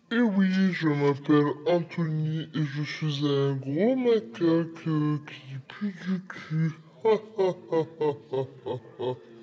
Et oui, je m'appelle Anthony et je suis un gros macaque qui pue du cul.